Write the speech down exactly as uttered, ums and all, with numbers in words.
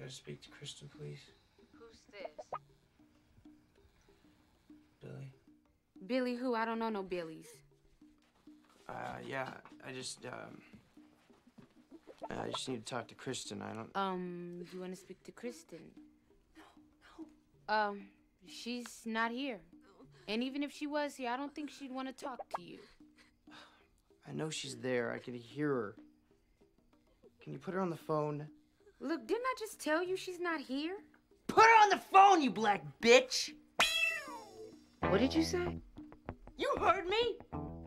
to speak to Kristen, please? Who's this? Billy. Billy who? I don't know no Billies. Uh, yeah, I just, um... I just need to talk to Kristen. I don't... Um, you want to speak to Kristen? No, no. Um, she's not here. And even if she was here, I don't think she'd want to talk to you. I know she's there. I can hear her. Can you put her on the phone? Look, didn't I just tell you she's not here? Put her on the phone, you black bitch! What did you say? You heard me!